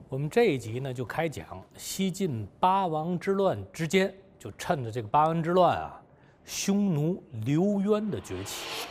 我们这一集呢就开讲西晋八王之乱之间，就趁着这个八王之乱啊，匈奴刘渊的崛起。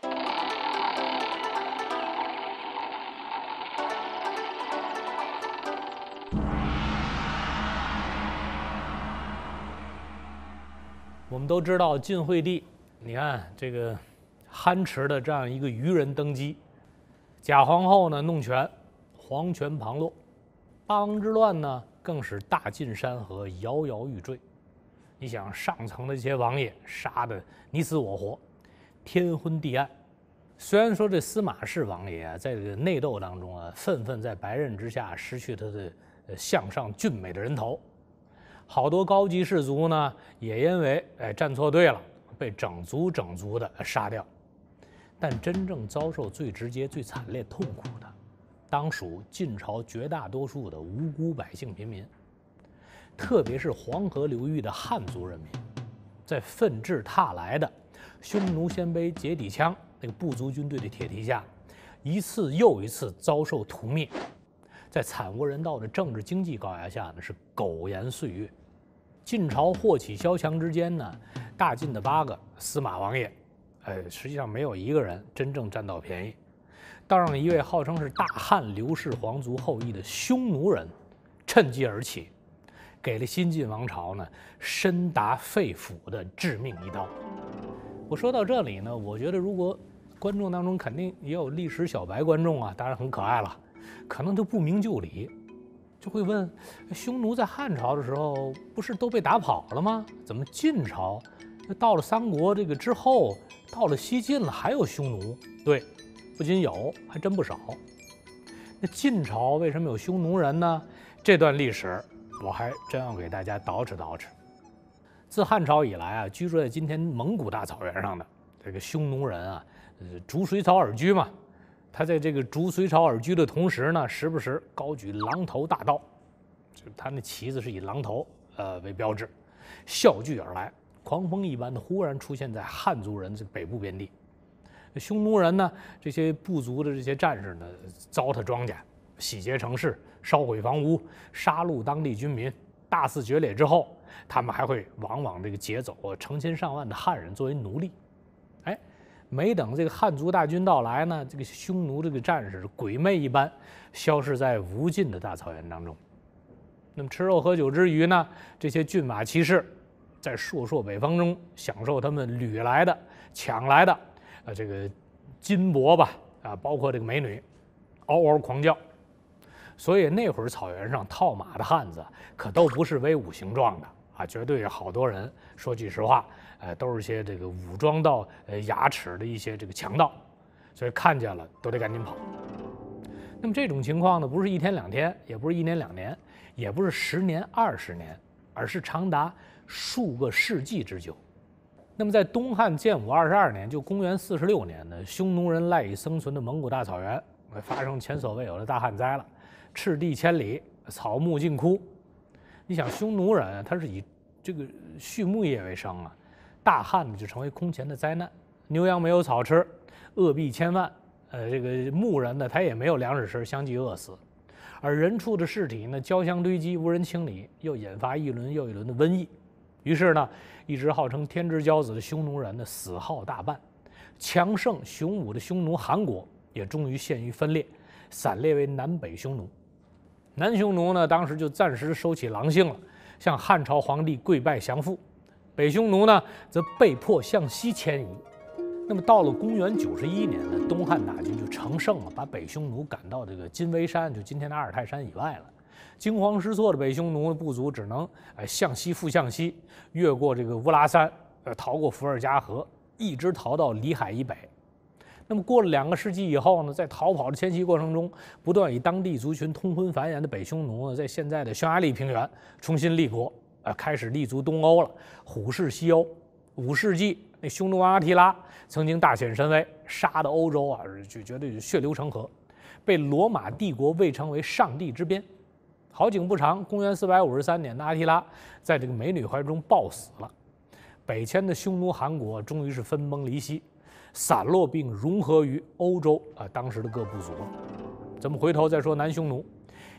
我们都知道晋惠帝，你看这个憨迟的这样一个愚人登基，假皇后呢弄权，皇权旁落。八王之乱呢，更使大晋山河摇摇欲坠。你想，上层的这些王爷杀得你死我活，天昏地暗。虽然说这司马氏王爷啊，在这个内斗当中啊，愤愤在白刃之下失去他的向上俊美的人头，好多高级士族呢，也因为站错队了，被整族的杀掉。但真正遭受最直接、最惨烈痛苦的，当属晋朝绝大多数的无辜百姓平民，特别是黄河流域的汉族人民，在奋至沓来的匈奴鲜卑结底羌那个部族军队的铁蹄下，一次又一次遭受屠灭，在惨无人道的政治经济高压下呢，是苟延岁月。晋朝祸起萧墙之间呢，大晋的8个司马王爷，实际上没有一个人真正占到便宜。倒让一位号称是大汉刘氏皇族后裔的匈奴人趁机而起，给了新晋王朝呢深达肺腑的致命一刀。我说到这里呢，我觉得如果观众当中肯定也有历史小白观众啊，当然很可爱了，可能就不明就里，就会问：匈奴在汉朝的时候不是都被打跑了吗？怎么晋朝到了三国这个之后，到了西晋了还有匈奴？对。不仅有，还真不少。那晋朝为什么有匈奴人呢？这段历史我还真要给大家捯饬。自汉朝以来啊，居住在今天蒙古大草原上的这个匈奴人啊，逐隋朝而居嘛。他在这个逐隋朝而居的同时呢，时不时高举狼头大刀，就他那旗子是以狼头为标志，啸聚而来，狂风一般的忽然出现在汉族人这个北部边地。匈奴人呢，这些部族的这些战士呢，糟蹋庄稼，洗劫城市，烧毁房屋，杀戮当地军民，大肆决裂之后，他们还会往往这个劫走成千上万的汉人作为奴隶。没等这个汉族大军到来呢，这个匈奴这个战士鬼魅一般消失在无尽的大草原当中。那么吃肉喝酒之余呢，这些骏马骑士在朔朔北风中享受他们掳来的、抢来的。这个金帛吧，包括这个美女，嗷嗷狂叫。所以那会儿草原上套马的汉子可都不是威武形壮的啊，绝对有好多人。说句实话，都是些这个武装到牙齿的一些这个强盗，所以看见了都得赶紧跑。那么这种情况呢，不是1天2天，也不是1年2年，也不是10年20年，而是长达数个世纪之久。那么在东汉建武22年，就公元46年呢，匈奴人赖以生存的蒙古大草原发生前所未有的大旱灾了，赤地千里，草木尽枯。你想，匈奴人他是以这个畜牧业为生啊，大旱就成为空前的灾难，牛羊没有草吃，饿毙千万。这个牧人呢，他也没有粮食吃，相继饿死。而人畜的尸体呢，交相堆积，无人清理，又引发一轮又一轮的瘟疫。于是呢，一直号称天之骄子的匈奴人呢死耗大半，强盛雄武的匈奴韩国也终于陷于分裂，散列为南北匈奴。南匈奴呢，当时就暂时收起狼性了，向汉朝皇帝跪拜降附；北匈奴呢，则被迫向西迁移。那么到了公元91年呢，东汉大军就乘胜了，把北匈奴赶到这个金微山，就今天的阿尔泰山以外了。惊慌失措的北匈奴部族只能向西复向西，越过这个乌拉山，逃过伏尔加河，一直逃到里海以北。那么过了2个世纪以后呢，在逃跑的迁徙过程中，不断与当地族群通婚繁衍的北匈奴呢，在现在的匈牙利平原重新立国，开始立足东欧了，虎视西欧。5世纪，那匈奴王阿提拉曾经大显神威，杀的欧洲啊，就绝对血流成河，被罗马帝国谓称为上帝之鞭。好景不长，公元453年的阿提拉在这个美女怀中暴死了。北迁的匈奴汗国终于是分崩离析，散落并融合于欧洲当时的各部族了。咱们回头再说南匈奴，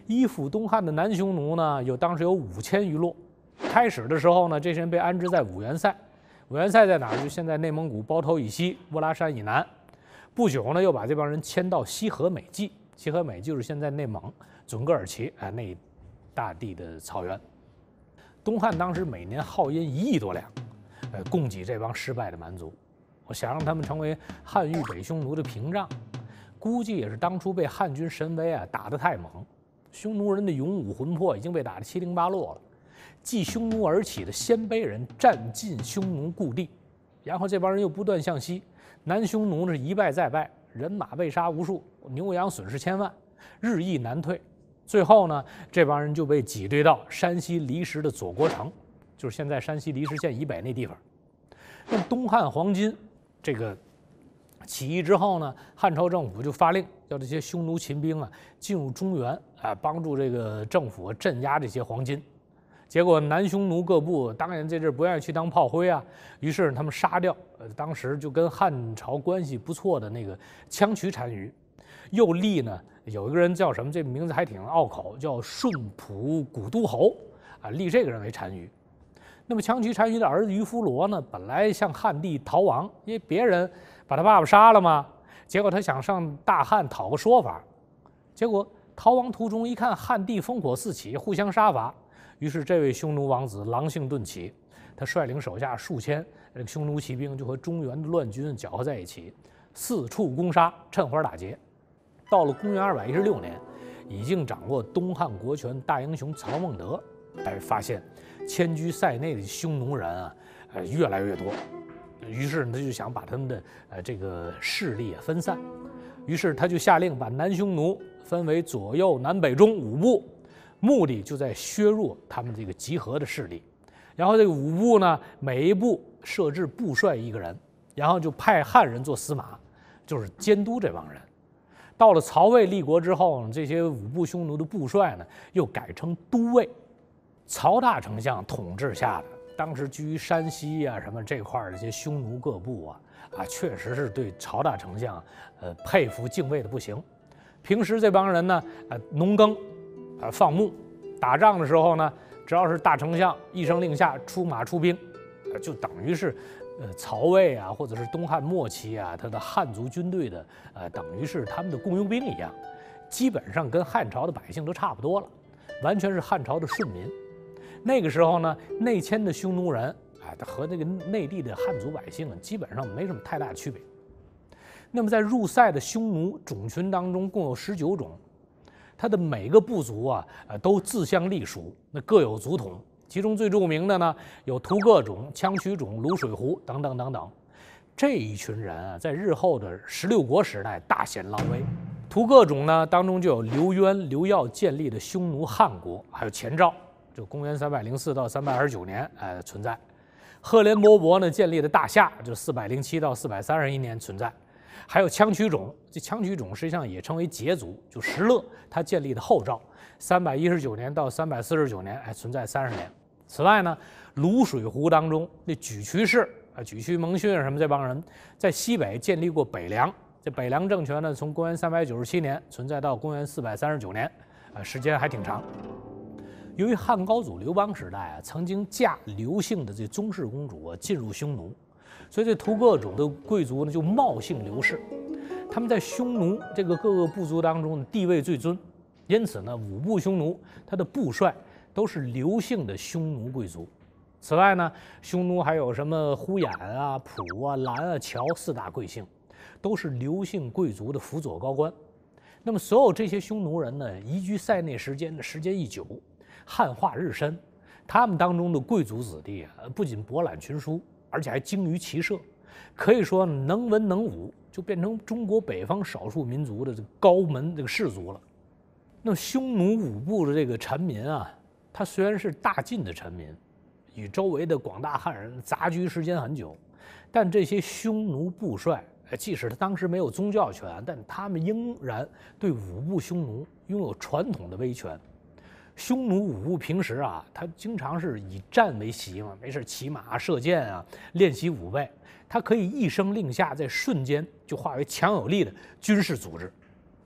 依附东汉的南匈奴呢，当时有5000余落。开始的时候呢，这些人被安置在五原塞。五原塞在哪儿？就现在内蒙古包头以西、乌拉山以南。不久呢，又把这帮人迁到西河美济。西河美就是现在内蒙准噶尔旗那一大地的草原。东汉当时每年耗银1亿多两，供给这帮失败的蛮族。我想让他们成为汉豫北匈奴的屏障，估计也是当初被汉军神威打得太猛，匈奴人的勇武魂魄已经被打得七零八落了。继匈奴而起的鲜卑人占尽匈奴故地，然后这帮人又不断向西，南匈奴是一败再败，人马被杀无数，牛羊损失千万，日益难退。最后呢，这帮人就被挤兑到山西离石的左国城，就是现在山西离石县以北那地方。那么东汉黄巾这个起义之后呢，汉朝政府就发令要这些匈奴秦兵进入中原帮助这个政府镇压这些黄巾。结果南匈奴各部当然这阵不愿意去当炮灰于是他们杀掉当时就跟汉朝关系不错的那个羌渠单于，又立呢有一个人叫什么，这名字还挺拗口，叫顺普古都侯立这个人为单于。那么羌渠单于的儿子于夫罗呢，本来向汉帝逃亡，因为别人把他爸爸杀了嘛，结果他想上大汉讨个说法，结果逃亡途中一看汉帝烽火四起，互相杀伐。于是，这位匈奴王子狼性顿起，他率领手下数千匈奴骑兵，就和中原的乱军搅和在一起，四处攻杀，趁火打劫。到了公元216年，已经掌握东汉国权大英雄曹孟德，发现迁居塞内的匈奴人越来越多，于是他就想把他们的这个势力分散，于是他就下令把南匈奴分为左右南北中5部。目的就在削弱他们这个集合的势力，然后这个5部呢，每一部设置部帅1个人，然后就派汉人做司马，就是监督这帮人。到了曹魏立国之后，这些5部匈奴的部帅呢，又改成都尉。曹大丞相统治下的，当时居于山西什么这块的这些匈奴各部确实是对曹大丞相佩服敬畏的不行。平时这帮人呢，农耕。放牧，打仗的时候呢，只要是大丞相一声令下，出马出兵，就等于是，曹魏或者是东汉末期他的汉族军队的等于是他们的雇佣兵一样，基本上跟汉朝的百姓都差不多了，完全是汉朝的顺民。那个时候呢，内迁的匈奴人他和那个内地的汉族百姓基本上没什么太大的区别。那么在入塞的匈奴种群当中，共有19种。它的每个部族都自相隶属，那各有族统。其中最著名的呢，有图各种、羌渠种、卢水胡等等等等。这一群人在日后的16国时代大显狼威。图各种呢当中就有刘渊、刘耀建立的匈奴汉国，还有前赵，就公元304到329年存在。赫连勃勃呢建立的大夏，就407到431年存在。还有羌渠种，这羌渠种实际上也称为羯族，就石勒他建立的后赵，319年到349年，存在30年。此外呢，卢水胡当中那莒渠氏莒渠蒙逊什么这帮人，在西北建立过北凉。这北凉政权呢，从公元397年存在到公元439年，时间还挺长。由于汉高祖刘邦时代曾经嫁刘姓的这宗室公主进入匈奴。所以这图各种的贵族呢，就冒姓刘氏，他们在匈奴这个各个部族当中地位最尊，因此呢，5部匈奴他的部帅都是刘姓的匈奴贵族。此外呢，匈奴还有什么呼延普兰乔4大贵姓，都是刘姓贵族的辅佐高官。那么所有这些匈奴人呢，移居塞内时间一久，汉化日深，他们当中的贵族子弟不仅博览群书，而且还精于骑射，可以说能文能武，就变成中国北方少数民族的这个高门这个氏族了。那匈奴5部的这个臣民他虽然是大晋的臣民，与周围的广大汉人杂居时间很久，但这些匈奴部帅，即使他当时没有宗教权，但他们仍然对5部匈奴拥有传统的威权。匈奴5部平时他经常是以战为习嘛，没事骑马射箭练习武备，他可以一声令下，在瞬间就化为强有力的军事组织。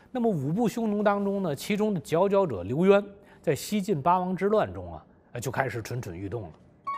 那么5部匈奴当中呢，其中的佼佼者刘渊，在西晋八王之乱中啊，就开始蠢蠢欲动了。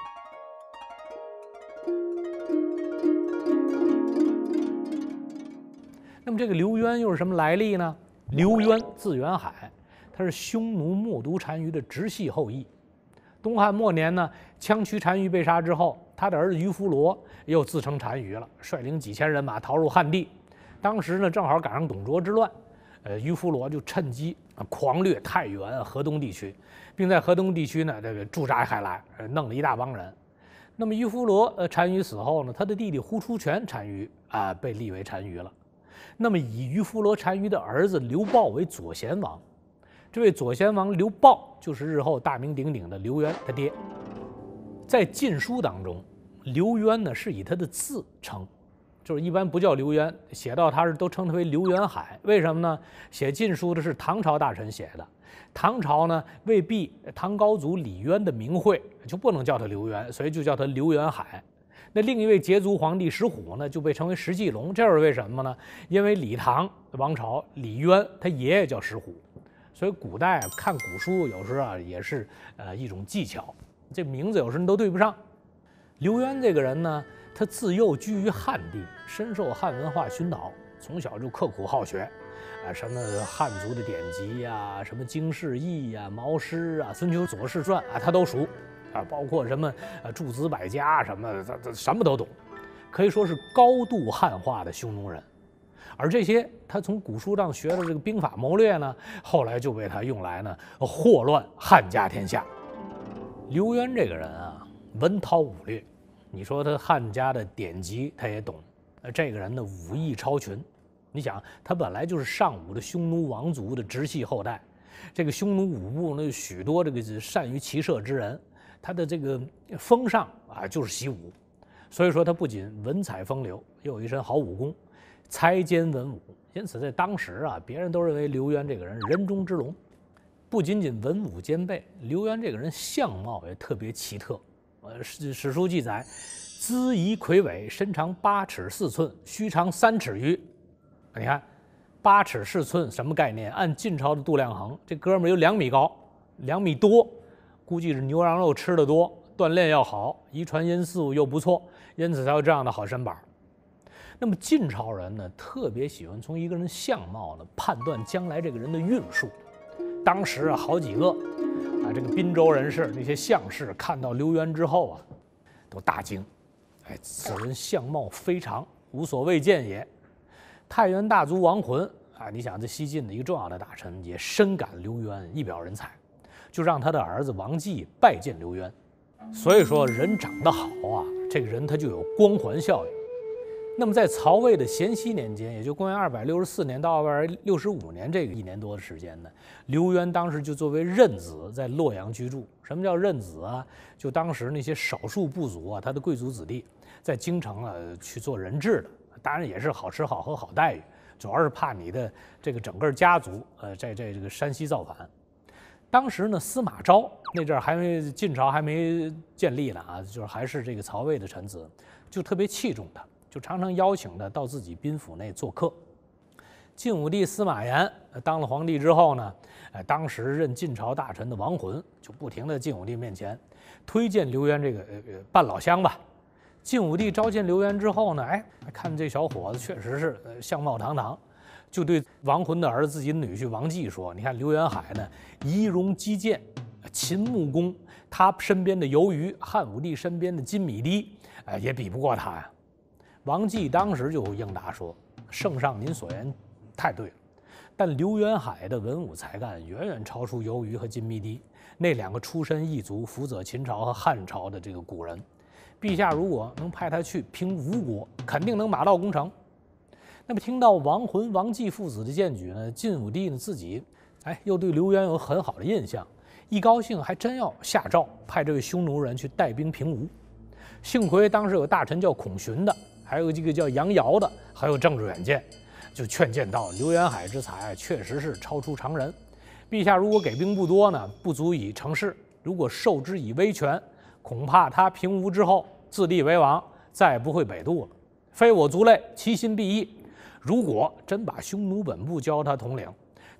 那么这个刘渊又是什么来历呢？刘渊字元海，他是匈奴冒毒单于的直系后裔。东汉末年呢，羌渠单于被杀之后，他的儿子于弗罗又自称单于了，率领几千人马逃入汉地。当时呢，正好赶上董卓之乱，于弗罗就趁机狂掠太原、河东地区，并在河东地区呢这个驻扎开来，弄了一大帮人。那么于弗罗单于死后呢，他的弟弟呼出权单于被立为单于了。那么以于弗罗单于的儿子刘豹为左贤王，这位左贤王刘豹就是日后大名鼎鼎的刘渊他爹。在《晋书》当中，刘渊呢是以他的字称，就是一般不叫刘渊，写到他是都称他为刘元海。为什么呢？写《晋书》的是唐朝大臣写的，唐朝呢为避唐高祖李渊的名讳，就不能叫他刘渊，所以就叫他刘元海。那另一位羯族皇帝石虎呢，就被称为石继龙，这是为什么呢？因为李唐王朝李渊他爷爷叫石虎，所以古代看古书有时候也是一种技巧，这名字有时候都对不上。刘渊这个人呢，他自幼居于汉地，深受汉文化熏陶，从小就刻苦好学，什么汉族的典籍呀，什么经世易呀、毛诗啊、孙秋左氏传他都熟。包括什么诸子百家什么，他什么都懂，可以说是高度汉化的匈奴人。而这些他从古书上学的这个兵法谋略呢，后来就被他用来呢祸乱汉家天下。刘渊这个人啊，文韬武略，你说他汉家的典籍他也懂，这个人的武艺超群。你想，他本来就是上武的匈奴王族的直系后代，这个匈奴五部呢，有许多这个善于骑射之人。他的这个风尚就是习武，所以说他不仅文采风流，又有一身好武功，才兼文武。因此在当时别人都认为刘渊这个人人中之龙。不仅仅文武兼备，刘渊这个人相貌也特别奇特。史书记载，姿仪魁伟，身长8尺4寸，须长3尺余。你看，8尺4寸什么概念？按晋朝的度量衡，这哥们儿有2米高，2米多。估计是牛羊肉吃得多，锻炼要好，遗传因素又不错，因此才有这样的好身板。那么晋朝人呢，特别喜欢从一个人相貌呢判断将来这个人的运数。当时好几个这个滨州人士那些相士看到刘渊之后都大惊，此人相貌非常，无所未见也。太原大族王浑你想这西晋的一个重要的大臣也深感刘渊一表人才。就让他的儿子王继拜见刘渊。所以说人长得好这个人他就有光环效应。那么在曹魏的咸熙年间，也就公元264年到265年这个1年多的时间呢，刘渊当时就作为任子在洛阳居住。什么叫任子就当时那些少数部族他的贵族子弟在京城去做人质的，当然也是好吃好喝好待遇，主要是怕你的这个整个家族在这个山西造反。当时呢，司马昭那阵儿晋朝还没建立呢就是还是这个曹魏的臣子，就特别器重他，就常常邀请他到自己宾府内做客。晋武帝司马炎当了皇帝之后呢，当时任晋朝大臣的王浑就不停地晋武帝面前推荐刘渊这个半老乡吧。晋武帝召见刘渊之后呢，看这小伙子确实是相貌堂堂。就对王浑的儿子自己的女婿王继说：“你看刘元海呢，仪容肌健，勤木工，他身边的游鱼，汉武帝身边的金米滴，也比不过他呀。”王继当时就应答说：“圣上您所言太对了，但刘元海的文武才干远远超出游鱼和金密滴那2个出身异族、辅佐秦朝和汉朝的这个古人。陛下如果能派他去平吴国，肯定能马到功成。”那么听到王浑、王继父子的荐举呢，晋武帝呢自己又对刘渊有很好的印象，一高兴还真要下诏派这位匈奴人去带兵平吴。幸亏当时有大臣叫孔寻的，还有这个叫杨尧的，还有政治远见，就劝谏道：刘元海之才确实是超出常人，陛下如果给兵不多呢，不足以成事；如果授之以威权，恐怕他平吴之后自立为王，再也不会北渡了。非我族类，其心必异。如果真把匈奴本部交他统领，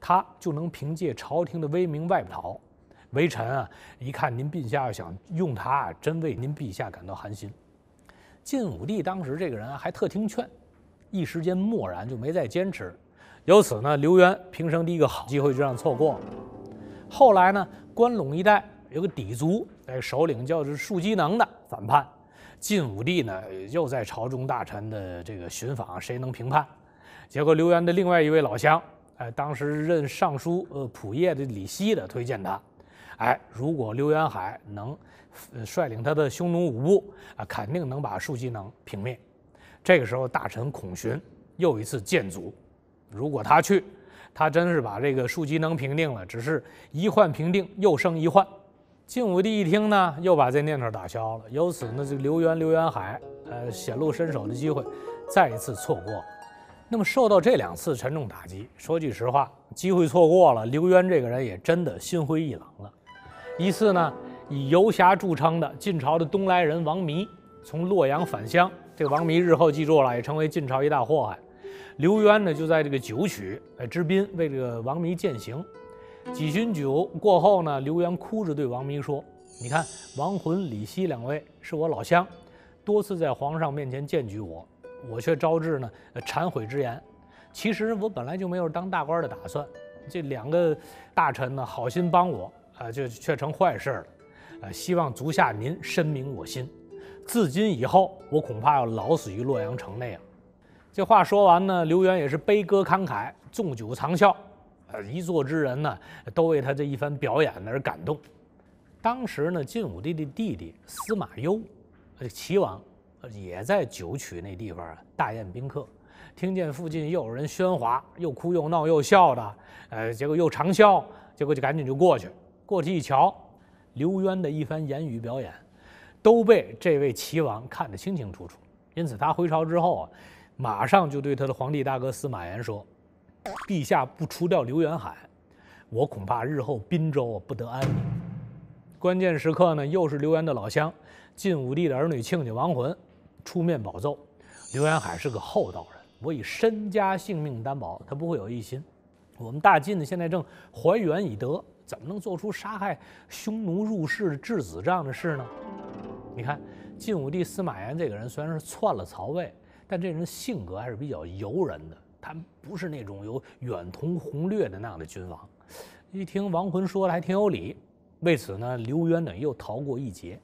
他就能凭借朝廷的威名外逃。微臣啊，一看您陛下要想用他，真为您陛下感到寒心。晋武帝当时这个人啊，还特听劝，一时间默然，就没再坚持。由此呢，刘渊平生第一个好机会就让错过了。后来呢，关陇一带有个氐族，首领叫做树机能的反叛，晋武帝呢又在朝中大臣的这个寻访，谁能平叛？结果刘渊的另外一位老乡，当时任尚书仆射的李希的推荐他。如果刘元海能率领他的匈奴5部肯定能把树机能平灭。这个时候，大臣孔寻又一次谏阻，如果他去，他真是把这个树机能平定了，只是一患平定，又生一患。晋武帝一听呢，又把这念头打消了。由此呢，这个刘元海显露身手的机会再一次错过。那么受到这2次沉重打击，说句实话，机会错过了，刘渊这个人也真的心灰意冷了。一次呢，以游侠著称的晋朝的东来人王弥从洛阳返乡，这个王弥日后记住了，也成为晋朝一大祸害。刘渊呢就在这个酒曲之滨为这个王弥饯行。几巡酒过后呢，刘渊哭着对王弥说：“你看，王浑、李希2位是我老乡，多次在皇上面前荐举我，我却招致呢忏悔之言。其实我本来就没有当大官的打算，这2个大臣呢好心帮我。”就却成坏事了，希望足下您深明我心。自今以后，我恐怕要老死于洛阳城内了。这话说完呢，刘渊也是悲歌慷慨，纵酒长啸，一座之人呢都为他这一番表演而感动。当时呢，晋武帝的弟弟司马攸，齐王也在酒曲那地方大宴宾客，听见附近又有人喧哗，又哭又闹又笑的，结果又长啸，结果就赶紧就过去。过去一瞧，刘渊的一番言语表演，都被这位齐王看得清清楚楚。因此，他回朝之后马上就对他的皇帝大哥司马炎说：“陛下不除掉刘元海，我恐怕日后滨州不得安宁。”关键时刻呢，又是刘渊的老乡晋武帝的儿女亲家王浑出面保奏：“刘元海是个厚道人，我以身家性命担保，他不会有异心。我们大晋呢，现在正怀远以德。”怎么能做出杀害匈奴入室的质子这样的事呢？你看，晋武帝司马炎这个人虽然是篡了曹魏，但这人性格还是比较游人的，他不是那种有远图宏略的那样的君王。一听王浑说的还挺有理，为此呢，刘渊等又逃过一劫。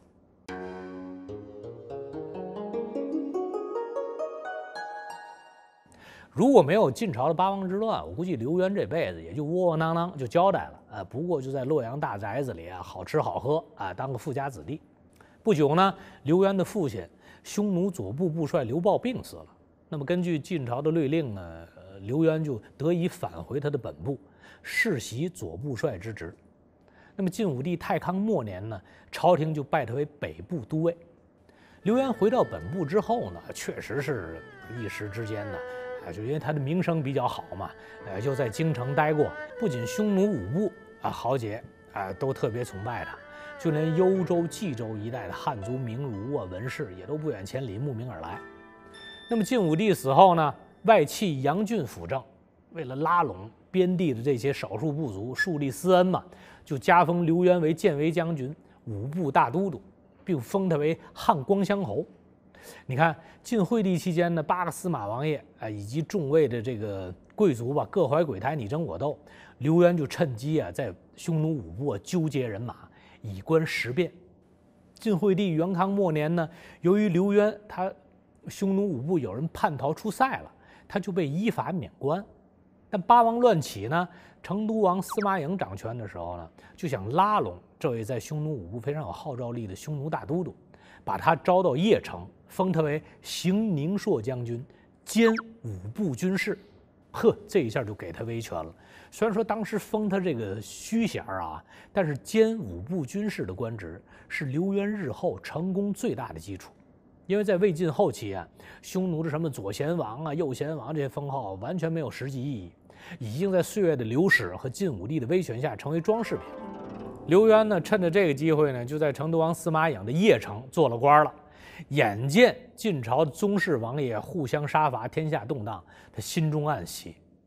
如果没有晋朝的八王之乱，我估计刘渊这辈子也就窝窝囊囊就交代了，不过就在洛阳大宅子里好吃好喝当个富家子弟。不久呢，刘渊的父亲匈奴左部部帅刘豹病死了。那么根据晋朝的律令呢，刘渊就得以返回他的本部，世袭左部帅之职。那么晋武帝太康末年呢，朝廷就拜他为北部都尉。刘渊回到本部之后呢，确实是一时之间呢。就因为他的名声比较好嘛，又在京城待过，不仅匈奴5部豪杰都特别崇拜他，就连幽州、冀州一带的汉族名儒文士也都不远千里慕名而来。那么晋武帝死后呢，外戚杨俊辅政，为了拉拢边地的这些少数部族，树立私恩嘛，就加封刘渊为建威将军、5部大都督，并封他为汉光乡侯。你看，晋惠帝期间呢，8个司马王爷以及众位的这个贵族吧，各怀鬼胎，你争我斗。刘渊就趁机在匈奴5部纠结人马，以观时变。晋惠帝元康末年呢，由于刘渊他匈奴5部有人叛逃出塞了，他就被依法免官。但八王乱起呢，成都王司马颖掌权的时候呢，就想拉拢这位在匈奴5部非常有号召力的匈奴大都督，把他招到邺城，封他为行宁朔将军，兼5部军事。这一下就给他威权了。虽然说当时封他这个虚衔但是兼5部军事的官职是刘渊日后成功最大的基础。因为在魏晋后期匈奴的什么左贤王右贤王这些封号完全没有实际意义，已经在岁月的流逝和晋武帝的威权下成为装饰品。刘渊呢，趁着这个机会呢，就在成都王司马颖的邺城做了官了。眼见晋朝宗室王爷互相杀伐，天下动荡，他心中暗喜，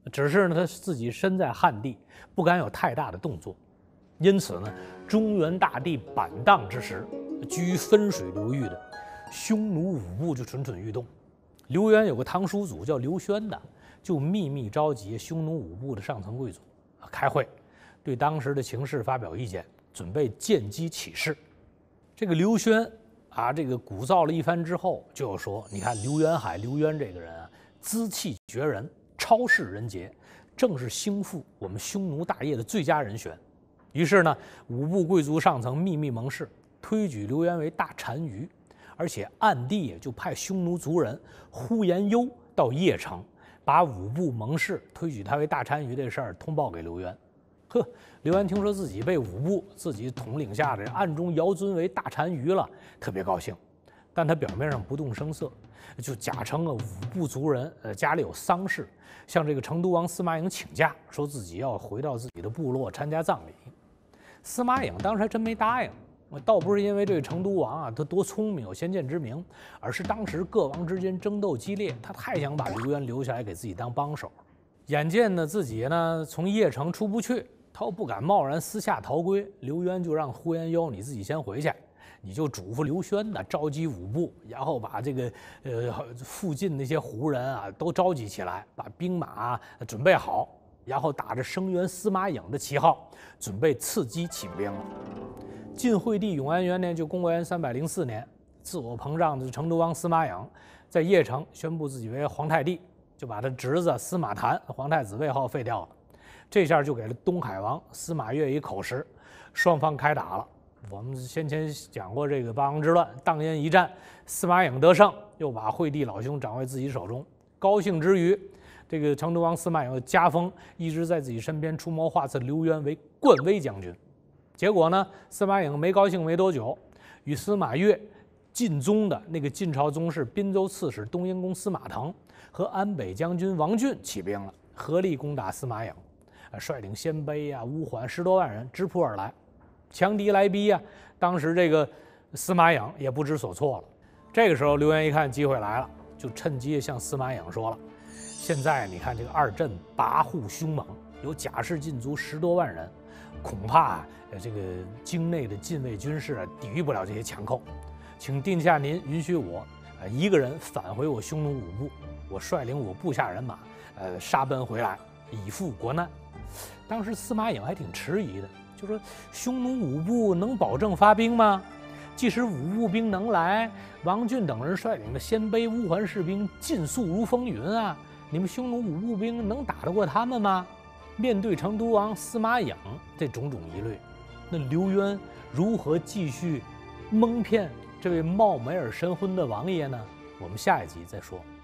只是呢他自己身在汉地，不敢有太大的动作。因此呢，中原大地板荡之时，居于分水流域的匈奴五部就蠢蠢欲动。刘渊有个堂叔祖叫刘轩的，就秘密召集匈奴五部的上层贵族开会，对当时的情势发表意见，准备见机起事。这个刘轩这个鼓噪了一番之后，就说：“你看刘元海，刘渊这个人啊，资气绝人，超世人杰，正是兴复我们匈奴大业的最佳人选。”于是呢，五部贵族上层秘密盟誓，推举刘渊为大单于，而且暗地也就派匈奴族人呼延攸到邺城，把五部盟誓推举他为大单于这事儿通报给刘渊。刘渊听说自己被五部自己统领下的暗中摇尊为大单于了，特别高兴，但他表面上不动声色，就假称五部族人家里有丧事，向这个成都王司马颖请假，说自己要回到自己的部落参加葬礼。司马颖当时还真没答应，倒不是因为这个成都王他多聪明有先见之明，而是当时各王之间争斗激烈，他太想把刘渊留下来给自己当帮手。眼见呢自己呢从邺城出不去，他又不敢贸然私下逃归，刘渊就让呼延攸你自己先回去，你就嘱咐刘轩的召集五部，然后把这个附近那些胡人都召集起来，把兵马准备好，然后打着声援司马颖的旗号，准备伺机起兵了。晋惠帝永安元年，就公元304年，自我膨胀的成都王司马颖在邺城宣布自己为皇太帝，就把他侄子司马谈皇太子位号废掉了。这下就给了东海王司马越一口实，双方开打了。我们先前讲过这个八王之乱，当烟一战，司马颖得胜，又把惠帝老兄掌握自己手中。高兴之余，这个成都王司马颖加封一直在自己身边出谋划策刘渊为冠威将军。结果呢，司马颖没高兴没多久，与司马越晋宗的那个晋朝宗室滨州刺史东阴公司马腾和安北将军王浚起兵了，合力攻打司马颖，率领鲜卑乌桓10多万人直扑而来，强敌来逼当时这个司马颖也不知所措了。这个时候刘渊一看机会来了，就趁机向司马颖说了：“现在你看这个二镇跋扈凶猛，有甲士禁卒10多万人，恐怕这个京内的禁卫军士抵御不了这些强寇，请殿下您允许我一个人返回我匈奴五部，我率领我部下人马杀奔回来，以赴国难。”当时司马颖还挺迟疑的，就说：“匈奴五部能保证发兵吗？即使五部兵能来，王浚等人率领的鲜卑乌桓士兵尽速如风云你们匈奴五部兵能打得过他们吗？”面对成都王司马颖这种种疑虑，那刘渊如何继续蒙骗这位貌美而神昏的王爷呢？我们下一集再说。